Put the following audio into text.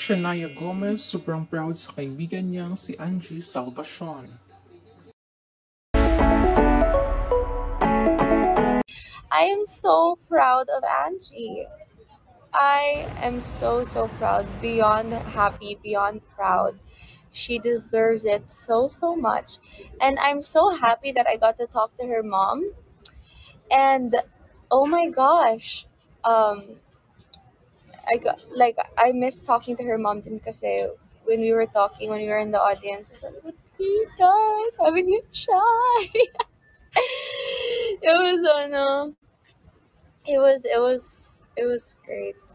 Shanaia Gomez sobrang proud sa kaibigan niyang si Anji Salvacion. I am so proud of Angie. I am so proud, beyond happy, beyond proud. She deserves it so much. And I'm so happy that I got to talk to her mom. And oh my gosh, I miss talking to her mom din kasi when we were talking, when we were in the audience, I said, "Tita, sabi niya shy." It was it was great.